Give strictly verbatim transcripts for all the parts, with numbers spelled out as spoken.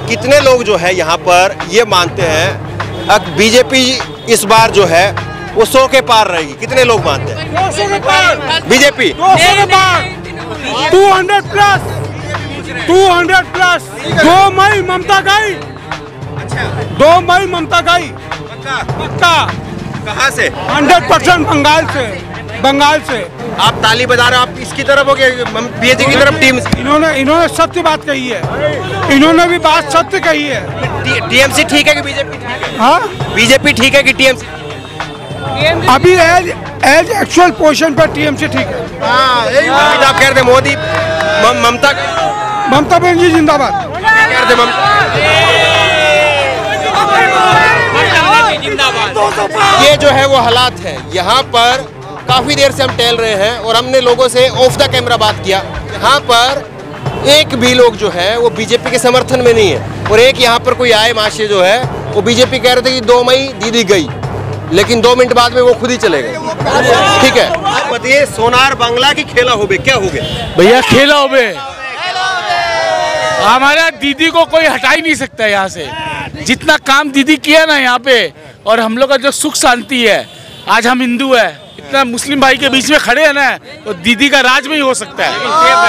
कितने लोग जो है यहाँ पर ये मानते हैं अब बीजेपी इस बार जो है वो सौ के पार रहेगी? कितने लोग मानते हैं BJP? Two hundred plus two hundred plus दो मई ममता गई। अच्छा, दो मई ममता गई पक्का? पक्का। कहाँ से? हंड्रेड परसेंट बंगाल से। बंगाल से। आप ताली बजा रहे हो, आप इसकी तरफ हो गए बीजेपी की तरफ? टीम इन्होंने इन्होंने सत्य बात कही है, इन्होंने भी बात सत्य कही है। टीएमसी ठीक है कि बीजेपी ठीक है? हाँ, बीजेपी ठीक है कि टीएमसी? अभी एज एज एक्चुअल पोजीशन पर टीएमसी ठीक है। हाँ, यही आप कह रहे थे मोदी ममता ममता बनर्जी जिंदाबाद कह रहे थे ममता। ये जो है वो हालात है यहाँ पर। काफी देर से हम टहल रहे हैं और हमने लोगों से ऑफ द कैमरा बात किया। यहाँ पर एक भी लोग जो है वो बीजेपी के समर्थन में नहीं है और एक यहाँ पर कोई आए माशे जो है वो बीजेपी कह रहे थे कि दो मई दीदी गई, लेकिन दो मिनट बाद में वो खुद ही चले गए। ठीक है, आप बताइए सोनार बांग्ला की खेला हो बे, क्या हो गए भैया? खेला हो बे, हमारा दीदी को कोई हटा ही नहीं सकता यहाँ से। जितना काम दीदी किया ना यहाँ पे, और हम लोग का जो सुख शांति है, आज हम हिंदू है, इतना मुस्लिम भाई के बीच में खड़े हैं ना, तो दीदी का राज में ही हो सकता है।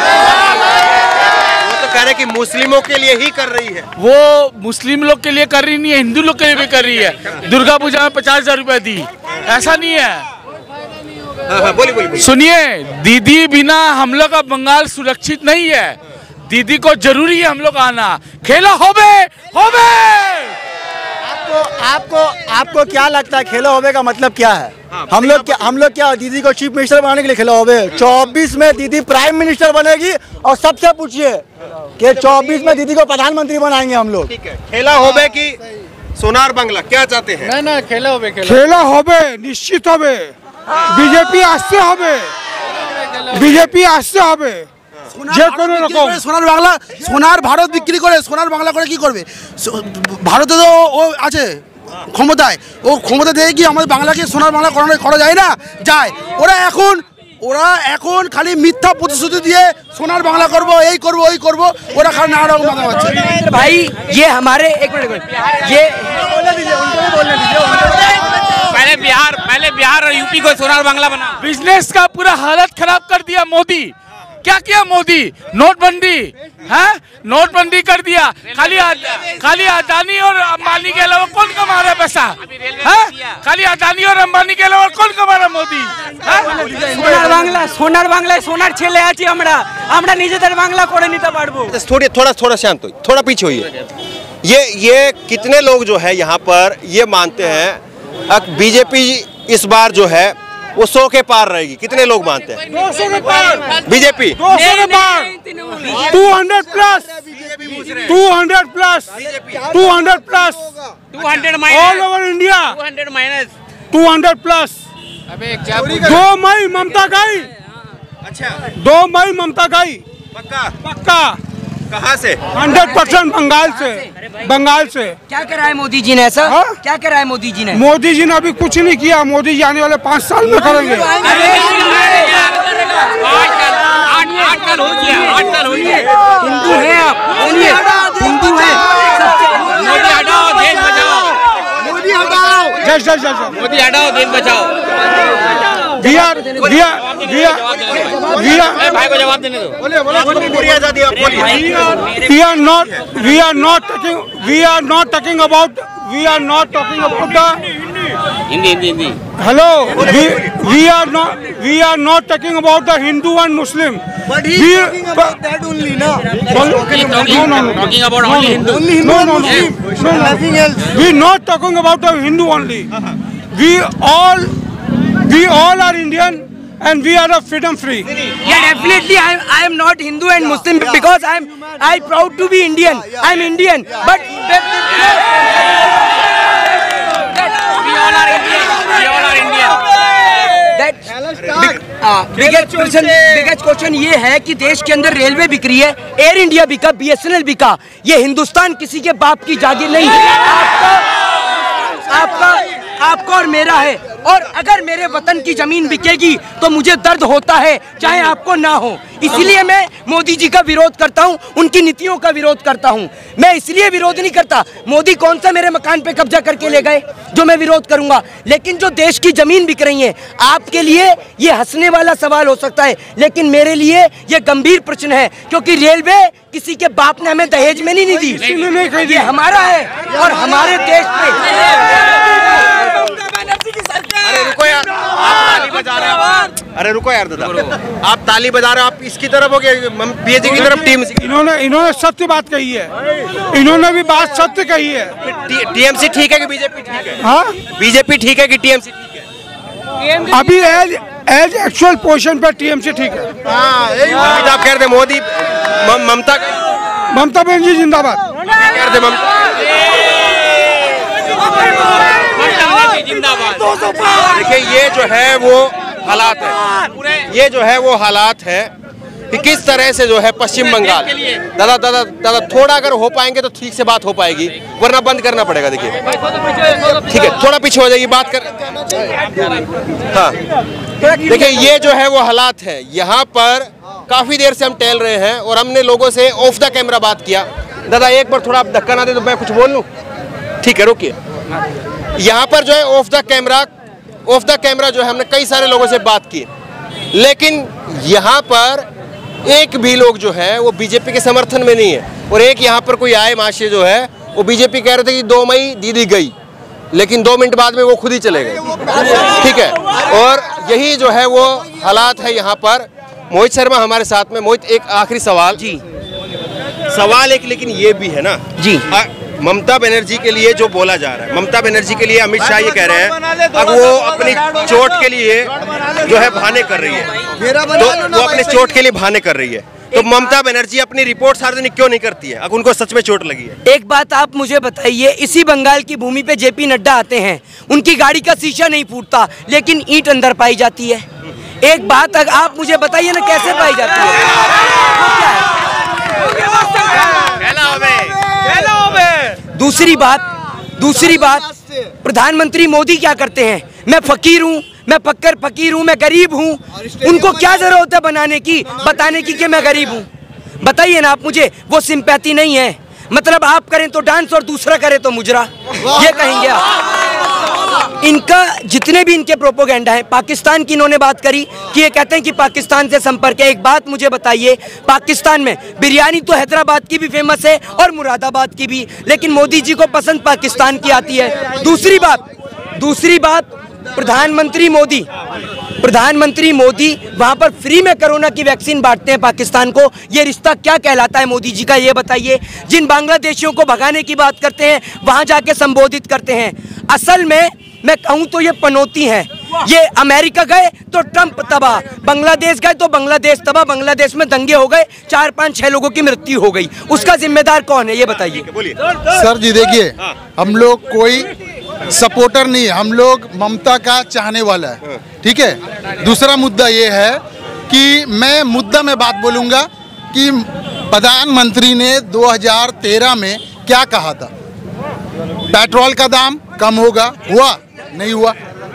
वो तो कह रहे कि मुस्लिमों के लिए ही कर रही है। वो मुस्लिम लोग के लिए कर रही नहीं है, हिंदू लोग के लिए भी कर रही है। दुर्गा पूजा में पचास हजार रुपए दी, ऐसा नहीं है। हाँ, हाँ, बोली, बोली, बोली। सुनिए, दीदी बिना हम लोग का बंगाल सुरक्षित नहीं है। दीदी को जरूरी है हम लोग आना। खेला होबे होबे। आपको आपको आपको क्या लगता है खेला होबे का मतलब क्या है? हाँ, हम लोग क्या हम लोग क्या दीदी को चीफ मिनिस्टर बनाने के लिए खेला होबे? चौबीस में दीदी प्राइम मिनिस्टर बनेगी और सबसे पूछिए कि चौबीस में दीदी को प्रधानमंत्री बनाएंगे हम लोग। ठीक है, खेला होबे कि सोनार बांग्ला, क्या चाहते हैं? ना ना खेला होबे, खेला होबे, निश्चित होबे। बीजेपी आस्ते होबे, बीजेपি আসতে হবে যে কোনো রকম। সোনার বাংলা সোনার ভারত বিক্রি করে সোনার বাংলা করে কি করবে? ভারতে তো ও আছে ক্ষমতায়, ও ক্ষমতা থেকে কি আমাদের বাংলাকে সোনার বাংলা করানো করা যায় না? যায়। ওরা এখন ওরা এখন খালি মিথ্যা প্রতিশ্রুতি দিয়ে সোনার বাংলা করব, এই করব, ওই করব, ওরা খালি নানা রকম মাথা মারছে। भाई ये हमारे एक मिनट ये पहले बिहार पहले बिहार और यूपी को सोनार बांग्ला बना। बिजनेस का पूरा हालत खराब कर दिया मोदी। क्या किया मोदी? नोटबंदी है, नोटबंदी कर दिया। खाली खाली अदानी और अंबानी के अलावा कौन कमा रहा है पैसा? है खाली अदानी और अंबानी के अलावा कौन कमा रहा मोदी? সোনার বাংলা সোনার বাংলায় সোনার ছেলে আছি আমরা, আমরা নিজেদের বাংলা করে নিতে পারবো। थोड़ी थोड़ा थोड़ा शांत होइए, थोड़ा पीछे होइए। ये ये कितने लोग जो है यहाँ पर ये मानते हैं अब बीजेपी इस बार जो है वो सौ के पार रहेगी? कितने लोग मानते हैं? दो सौ के पार बीजेपी दो सौ के पार two hundred plus two hundred plus two hundred plus all over India two hundred plus. दो मई ममता गई। अच्छा, दो मई ममता गई पक्का? पक्का। कहाँ से? हंड्रेड परसेंट बंगाल से। बंगाल से। क्या करा है मोदी जी ने ऐसा? हाँ? क्या करा है मोदी जी ने? मोदी जी ने अभी कुछ नहीं किया। मोदी जी आने वाले पाँच साल में करेंगे। हिंदू है आप, बोलिए हिंदू है। मोदी हटाओ देश बचाओ, मोदी हटाओ, जय जय जय मोदी हटाओ देश बचाओ। We are, we are, we are, we are, भाई को जवाब देने दो। पूरी आजादी आप बोलिए। we are not, we are not talking, we are not talking about, we are not talking about the. Hindi Hindi Hindi. Hello, we, we are not, we are not talking about the Hindu and Muslim. but he We, talking about that only na. no, no, no, Talking about only Hindu. Only Hindu no, and no, no, Muslim, no, no. nothing else. We not talking about the Hindu only. We all, we all are Indian and we are a freedom free. Yeah, definitely I am, I am not Hindu and Muslim because I am I proud to be Indian. I am Indian, but that, We all are Indian. We all are Indian. that biggest question biggest question ये है कि देश के अंदर railway बिक रही है, air India बिका, बीएसएनएल बिका। ये हिंदुस्तान किसी के बाप की जागीर नहीं। आपका आपका आपका और मेरा है। और अगर मेरे वतन की जमीन बिकेगी तो मुझे दर्द होता है, चाहे आपको ना हो। इसलिए मैं मोदी जी का विरोध करता हूं, उनकी नीतियों का विरोध करता हूं। मैं इसलिए विरोध नहीं करता, मोदी कौन सा मेरे मकान पे कब्जा करके ले गए जो मैं विरोध करूंगा, लेकिन जो देश की जमीन बिक रही है, आपके लिए ये हंसने वाला सवाल हो सकता है, लेकिन मेरे लिए ये गंभीर प्रश्न है। क्योंकि रेलवे किसी के बाप ने हमें दहेज में नहीं, नहीं दी, ये हमारा है और हमारे देश में। अरे रुको यार, आप ताली बजा रहे हो। अरे रुको यार दादा, आप ताली बजा रहे हो, आप इसकी तरफ हो गए, बीजेपी की तरफ टीम। इन्होंने इन्होंने सत्य बात कही है, इन्होंने भी बात सत्य कही है। टीएमसी ठीक है कि बीजेपी ठीक है? हाँ, बीजेपी ठीक है कि टीएमसी ठीक है? अभी एज एज एक्चुअल पोजीशन पे टीएमसी ठीक है। हाँ, अभी आप कह रहे थे मोदी ममता ममता बनर्जी जिंदाबाद कह रहे थे, ममता देखिए ये जो है वो हालात है, ये जो है वो हालात है कि किस तरह से जो है पश्चिम बंगाल। दादा दादा दादा थोड़ा अगर हो पाएंगे तो ठीक से बात हो पाएगी, वरना बंद करना पड़ेगा। देखिए ठीक है, थोड़ा पीछे हो जाएगी बात कर। हाँ देखिए ये जो है वो हालात है, यहाँ पर काफी देर से हम टहल रहे हैं और हमने लोगों से ऑफ द कैमरा बात किया। दादा एक बार थोड़ा आप धक्का ना दे तो मैं कुछ बोल लूँ? ठीक है रुकिए। यहाँ पर जो है off the camera off the camera जो है हमने कई सारे लोगों से बात की, लेकिन यहाँ पर एक भी लोग जो है वो बीजेपी के समर्थन में नहीं है। और एक यहाँ पर कोई आए महाशय जो है वो बीजेपी कह रहे थे कि दो मई दीदी गई, लेकिन दो मिनट बाद में वो खुद ही चले गए। ठीक है, और यही जो है वो हालात है यहाँ पर। मोहित शर्मा हमारे साथ में। मोहित एक आखिरी सवाल जी, सवाल एक लेकिन ये भी है ना जी, आ, ममता बनर्जी के लिए जो बोला जा रहा है, ममता बनर्जी के लिए अमित शाह ये कह रहे हैं अब वो अपनी चोट के लिए जो है बहाने कर रही है, तो वो अपने चोट के लिए बहाने कर रही है, तो ममता बनर्जी अपनी रिपोर्ट सार्वजनिक क्यों नहीं करती है? अब उनको सच में चोट लगी है। एक बात आप मुझे बताइए, इसी बंगाल की भूमि पे जेपी नड्डा आते हैं, उनकी गाड़ी का शीशा नहीं फूटता, लेकिन ईंट अंदर पाई जाती है। एक बात अगर आप मुझे बताइए ना, कैसे पाई जाती है? दूसरी बात दूसरी बात प्रधानमंत्री मोदी क्या करते हैं? मैं फकीर हूँ, मैं पक्कर फकीर हूँ, मैं गरीब हूँ, उनको क्या जरूरत है बनाने की, बताने की कि मैं गरीब हूँ? बताइए ना आप मुझे। वो सिंपैथी नहीं है, मतलब आप करें तो डांस और दूसरा करे तो मुजरा, ये कहेंगे आप। इनका जितने भी इनके प्रोपोगेंडा है, पाकिस्तान की इन्होंने बात करी कि ये कहते हैं कि पाकिस्तान से संपर्क है। एक बात मुझे बताइए, पाकिस्तान में बिरयानी तो हैदराबाद की भी फेमस है और मुरादाबाद की भी, लेकिन मोदी जी को पसंद पाकिस्तान की आती है। दूसरी बात दूसरी बात प्रधानमंत्री मोदी प्रधानमंत्री मोदी वहां पर फ्री में कोरोना की वैक्सीन बांटते हैं पाकिस्तान को। ये रिश्ता क्या कहलाता है मोदी जी का, ये बताइए। जिन बांग्लादेशियों को भगाने की बात करते हैं वहां जाके संबोधित करते हैं। असल में मैं कहूं तो ये पनौती हैं। ये अमेरिका गए तो ट्रंप तबाह, बांग्लादेश गए तो बांग्लादेश तबाह, बांग्लादेश में दंगे हो गए, चार पाँच छह लोगों की मृत्यु हो गई, उसका जिम्मेदार कौन है ये बताइए। सर जी देखिए, हम लोग कोई सपोर्टर नहीं है, हम लोग ममता का चाहने वाला है, ठीक है। दूसरा मुद्दा ये है कि मैं मुद्दा में बात बोलूंगा कि प्रधानमंत्री ने दो हज़ार तेरह में क्या कहा था, पेट्रोल का दाम कम होगा, हुआ नहीं हुआ।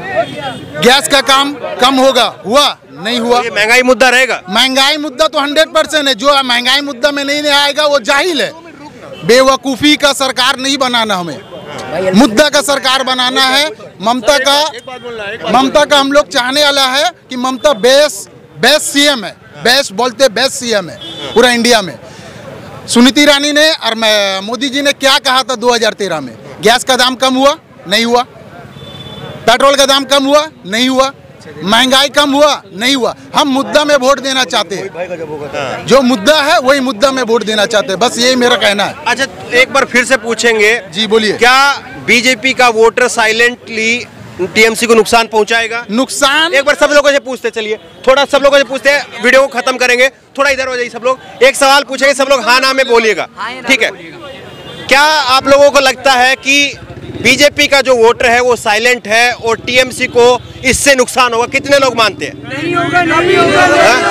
गैस का काम कम होगा, हुआ नहीं हुआ। ये महंगाई मुद्दा रहेगा। महंगाई मुद्दा तो हंड्रेड परसेंट है। जो महंगाई मुद्दा में नहीं, नहीं आएगा वो जाहिल है। बेवकूफ़ी का सरकार नहीं बनाना, हमें मुद्दा का सरकार बनाना है। ममता का ममता का हम लोग चाहने वाला है कि ममता बेस्ट बेस्ट सीएम है, बेस्ट बोलते बेस्ट सीएम है पूरा इंडिया में। सुनीति ईरानी ने और मोदी जी ने क्या कहा था दो हज़ार तेरह में, गैस का दाम कम हुआ नहीं हुआ, पेट्रोल का दाम कम हुआ नहीं हुआ, महंगाई कम हुआ नहीं हुआ। हम मुद्दा में वोट देना चाहते हैं, जो मुद्दा है वही मुद्दा में वोट देना चाहते हैं, बस यही मेरा कहना है। अच्छा एक बार फिर से पूछेंगे जी, बोलिए। क्या बीजेपी का वोटर साइलेंटली टीएमसी को नुकसान पहुंचाएगा? नुकसान एक बार सब लोगों से पूछते, चलिए थोड़ा सब लोगों से पूछते हैं, वीडियो को खत्म करेंगे, थोड़ा इधर हो जाइए सब लोग। एक सवाल पूछेंगे, सब लोग हाँ ना में बोलिएगा, ठीक है। क्या आप लोगों को लगता है कि बीजेपी का जो वोटर है वो साइलेंट है और टीएमसी को इससे नुकसान होगा? कितने लोग मानते हैं? नहीं होगा, नहीं होगा,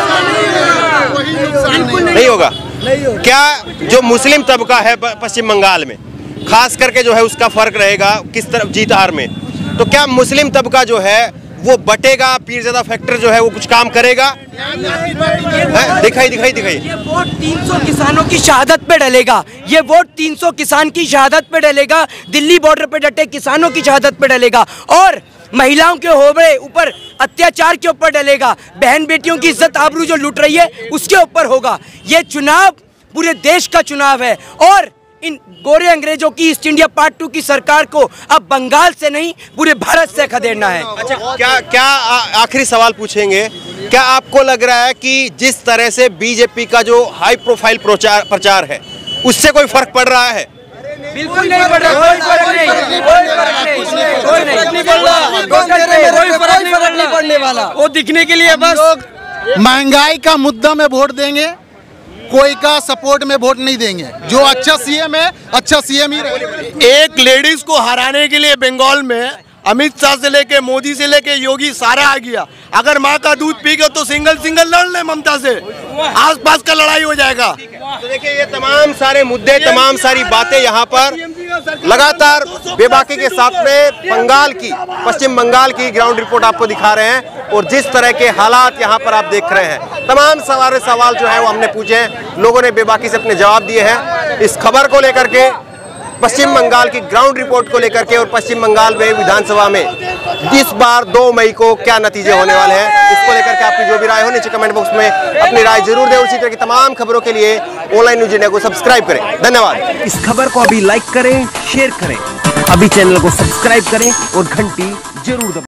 नहीं होगा। क्या जो मुस्लिम तबका है पश्चिम बंगाल में, खास करके जो है उसका फर्क रहेगा किस तरफ जीत हार में? तो क्या मुस्लिम तबका जो है वो बटेगा, पीरज़ादा फैक्टर जो है वो कुछ काम करेगा? है? दिखाई दिखाई दिखाई ये वोट तीन सौ किसानों की शहादत पे डलेगा। ये वोट तीन सौ किसान की शहादत पे डलेगा। दिल्ली बॉर्डर पे डटे किसानों की शहादत पे डलेगा और महिलाओं के होबड़े ऊपर अत्याचार के ऊपर डलेगा। बहन बेटियों की इज्जत आबरू जो लूट रही है उसके ऊपर होगा। ये चुनाव पूरे देश का चुनाव है और इन गोरे अंग्रेजों की ईस्ट इंडिया पार्ट टू की सरकार को अब बंगाल से नहीं पूरे भारत से खदेड़ना है। अच्छा, क्या क्या आखिरी सवाल पूछेंगे, क्या आपको लग रहा है कि जिस तरह से बीजेपी का जो हाई प्रोफाइल प्रचार प्रचार है उससे कोई फर्क पड़ रहा है? बिल्कुल नहीं पड़ रहा, कोई फर्क नहीं, कोई फर्क नहीं, कोई नहीं पड़ रहा, कोई फर्क नहीं पड़ने वाला। वो दिखने के लिए बस महंगाई का मुद्दा में वोट देंगे, कोई का सपोर्ट में वोट नहीं देंगे। जो अच्छा सीएम है अच्छा सीएम ही रहेगा। एक लेडीज को हराने के लिए बंगाल में अमित शाह से लेके मोदी से लेके योगी सारा आ गया। अगर माँ का दूध पी गए तो सिंगल सिंगल लड़ ले ममता से, आसपास का लड़ाई हो जाएगा। तो देखिए ये तमाम सारे मुद्दे, तमाम सारी बातें यहाँ पर लगातार बेबाकी के साथ में बंगाल की, पश्चिम बंगाल की ग्राउंड रिपोर्ट आपको दिखा रहे हैं और जिस तरह के हालात यहाँ पर आप देख रहे हैं, तमाम सारे सवाल जो है वो हमने पूछे हैं, लोगों ने बेबाकी से अपने जवाब दिए हैं। इस खबर को लेकर के, पश्चिम बंगाल की ग्राउंड रिपोर्ट को लेकर के और पश्चिम बंगाल में विधानसभा में इस बार दो मई को क्या नतीजे होने वाले हैं, इसको लेकर के आपकी जो भी राय हो नीचे कमेंट बॉक्स में अपनी राय जरूर दें। उसी तरह की तमाम खबरों के लिए ऑनलाइन न्यूज़ इंडिया को सब्सक्राइब करें। धन्यवाद। इस खबर को अभी लाइक करें, शेयर करें, अभी चैनल को सब्सक्राइब करें और घंटी जरूर दबाएं।